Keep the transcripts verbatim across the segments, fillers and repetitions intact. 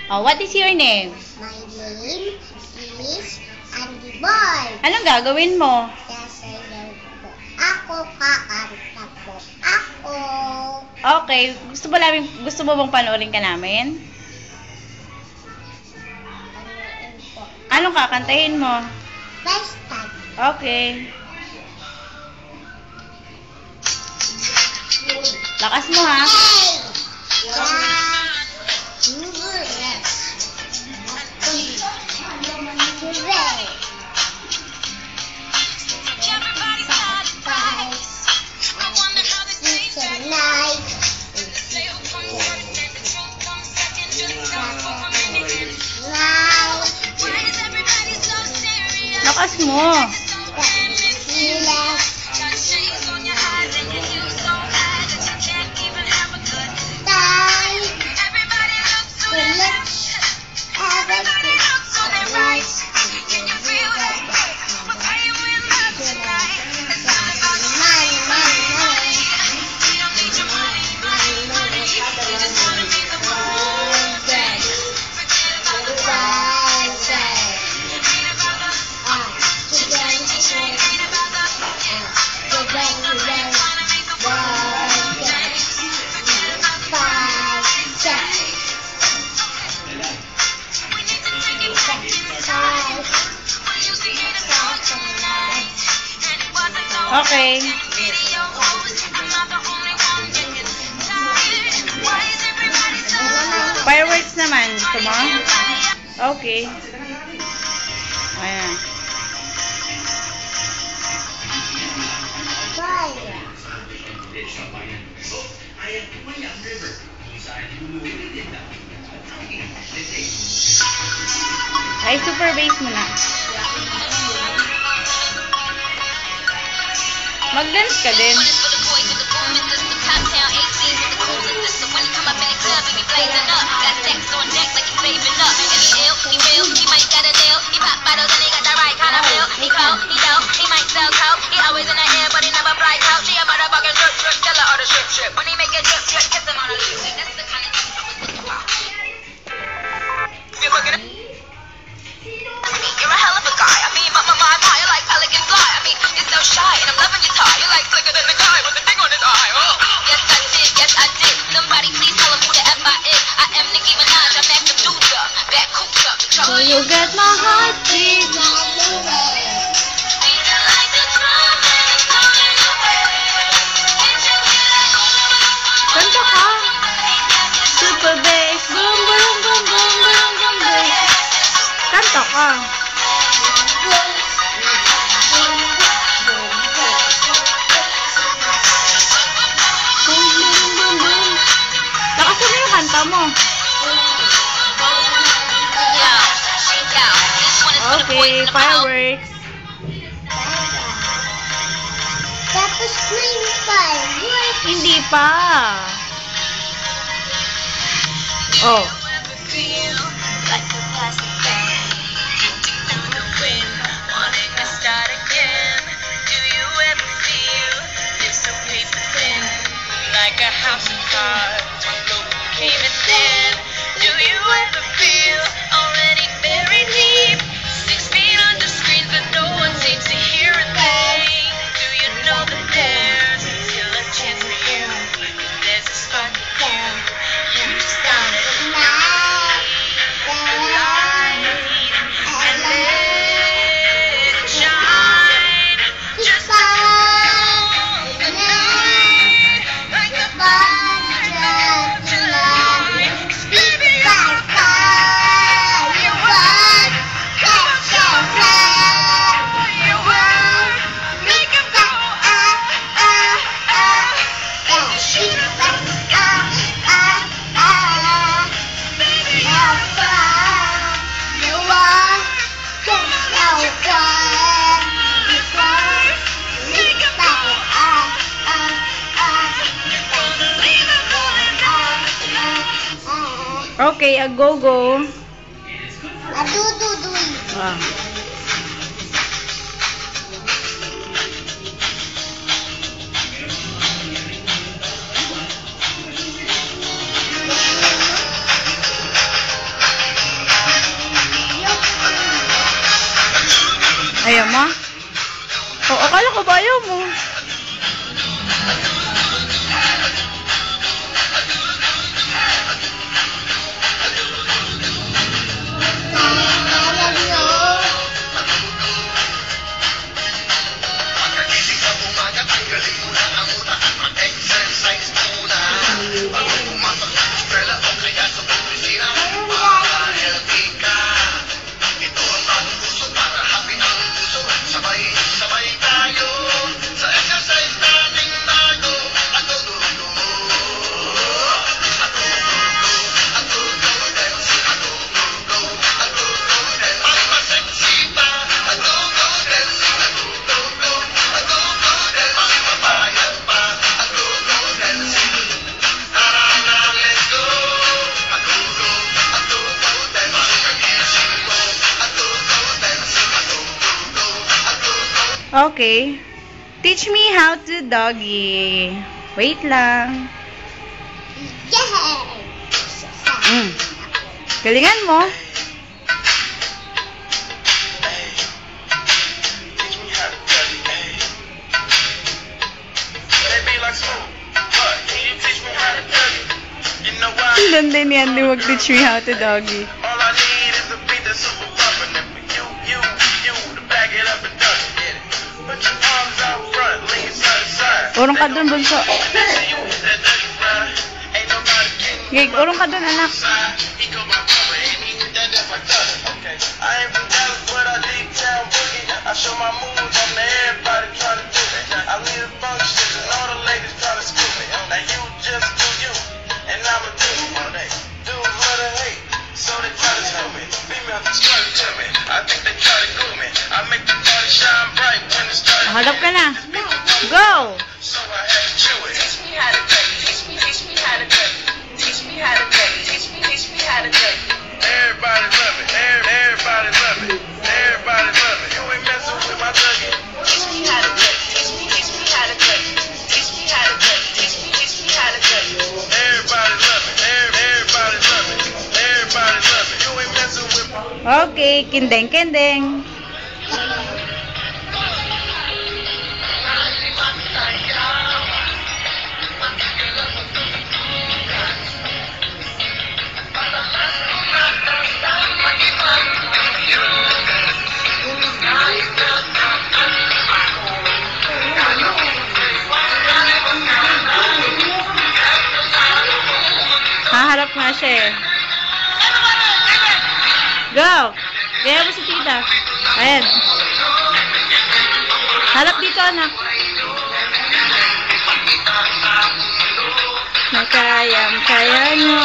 Oh, what is your name? My name is Andy Boy. Anong gagawin mo? Sasayaw po. Ako kakanta po. Ako. Okay, gusto mo namin, gusto mo bang panoorin ka namin? Panuin po. Anong kakantahin mo? First time. Okay. Lakas mo ha. Hey! Lakas mo. Okay. Fireworks naman. Gusto mo? Okay. Ayan. Ay, super bass mo na. Mag-dance ka din. You're a hell of a guy. I mean, my, my, my, my, you're like pelican fly. I mean, you're so shy, and I'm loving your tie. You're like slicker than the guy with the thing on his eye. Oh. Yes, I did. Yes, I did. Somebody please tell him who the F I is. I am Nicki Minaj. I'm that Medusa. That Kucha. So you get my heart beat. Kanta ka. Super bass. Boom, boom, boom, boom, boom, boom, boom. Kanta ka. Lakas mo yung kanta mo. Okay, fireworks. Tapos na yung fireworks. Hindi pa. Oh. Like a house of cards, one blow came and then. Do you ever feel already buried deep? Six feet under screens, but no one seems to hear a thing. Do you know that there's still a chance for you? There's a spark in you. You just gotta ignite the light and let it shine. Just like the night, like the fire of July. Baby, you're a firework. Catch your firework. Make it go ah ah ah. Yeah, shoot it like ah ah ah. Baby, you're a firework. Catch your firework. Make it go ah ah ah. Leave it going ah ah ah. Okay, a go-go. Adududuy. Ah. Ayaw mo? O, akala ko ba ayaw mo? Okay. Teach me how to doggy. Wait lang. Yeah. Mm. Galingan mo. Doon din yan, di mag-teach me how to doggy. Urong ka dun, bunso. Gig, urong ka dun, anak. Harap ka na. Go! So I had to chew it. Teach me how to duck. Teach me, teach me how to duck. Teach me how to duck. Teach me, teach me how to duck. Everybody love it. Everybody love it. Everybody love it. You ain't messing with my ducky. Teach me how to duck. Teach me, teach me how to duck. Teach me how to duck. Teach me, teach me how to duck. Everybody love it. Everybody love it. Everybody love it. You ain't messing with my. Okay, kindeng, kindeng. Haharap nga siya eh. Go! Gaya mo si tita. Ayan. Harap dito, anak. Makayang-kaya nyo.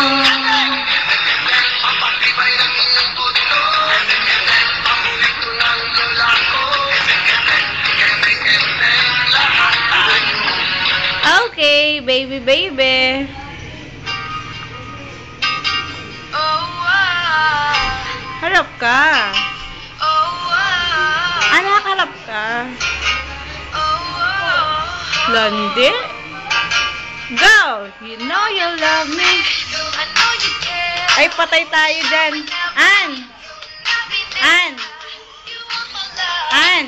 Okay, baby, baby. Harap ka. Anak, harap ka. Blondie. Go! You know you love me. Ay, patay tayo dyan. An! An! An!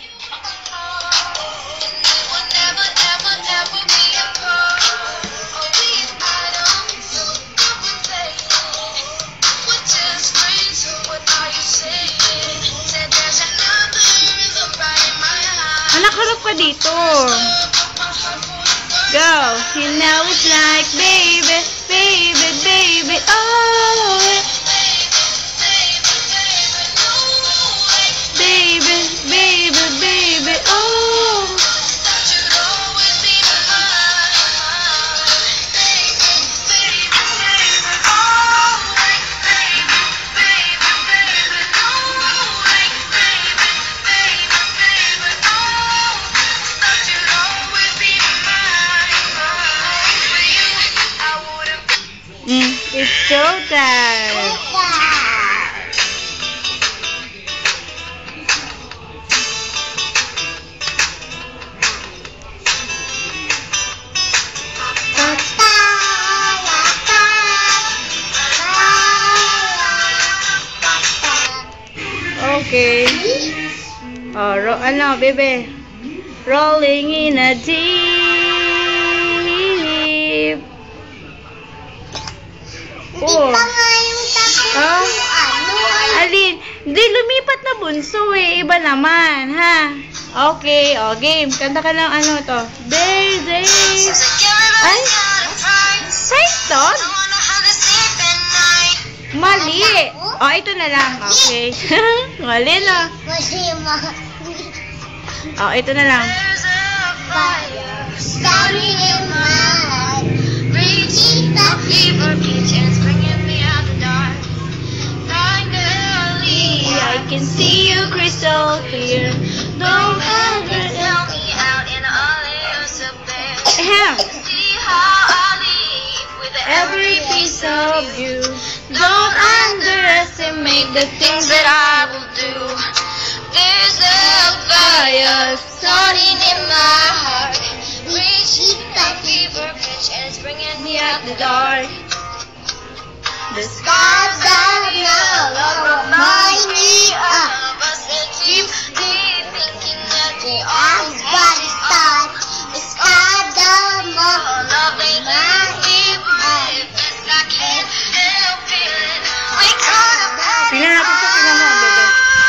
Anak, harap ka dito. Go. You know it's like baby, baby, baby, oh. Baby, baby, baby, oh. Mm, it's showtime. Okay. Oh, ro ano, bebe? Rolling in a deep. Hindi Oh. pa nga yung tapos Ah? yung ano ay Alin? Di, lumipat na bunso eh. Iba naman, ha? Okay, oh, game. Kanta ka ng ano to. There's a... Ay? Python? Mali. Oh, ito na lang. Okay. Mali na. kasi ma Oh, ito na lang. fire starting in my heart. Reaching the I can see you crystal clear. Don't ever help me Ahem. Every piece of you. Don't underestimate the things that I will do. There's a fire starting in my heart, reaching that fever pitch and it's bringing me out the dark. The scars of love remind me of us and keep me thinking that we I'm always gonna start. It's not the more loving my deep best I can't help feeling. We could have had Tingnan natin sa tingnan mo, bebe.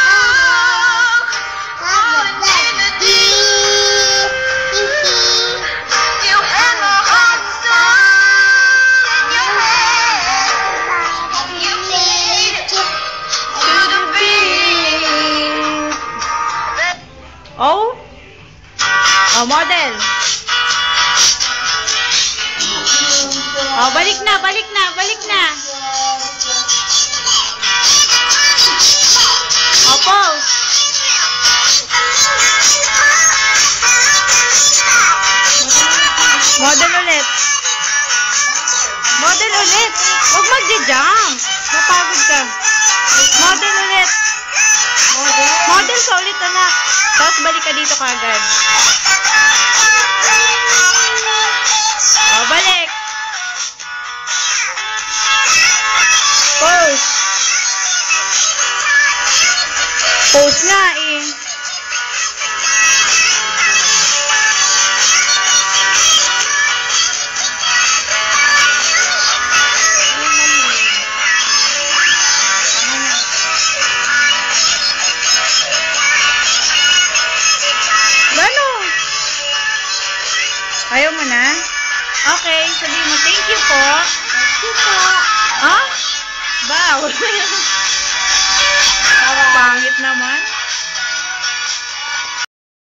You had my heart and soul in your hand. You made it to the beat. Oh? Oh, model. Oh, balik na, balik na, balik na. Oh, pause. Model ulit. Model ulit. Huwag magja-jump. Mapagod ka. Model ulit. Model ka ulit, anak. Tapos balik ka dito kagad. Oh, balik. Pose. Pose nga eh. Ano? Ayaw mo na? Okay, sabihin mo, thank you po. Thank you po. Ah? Wow.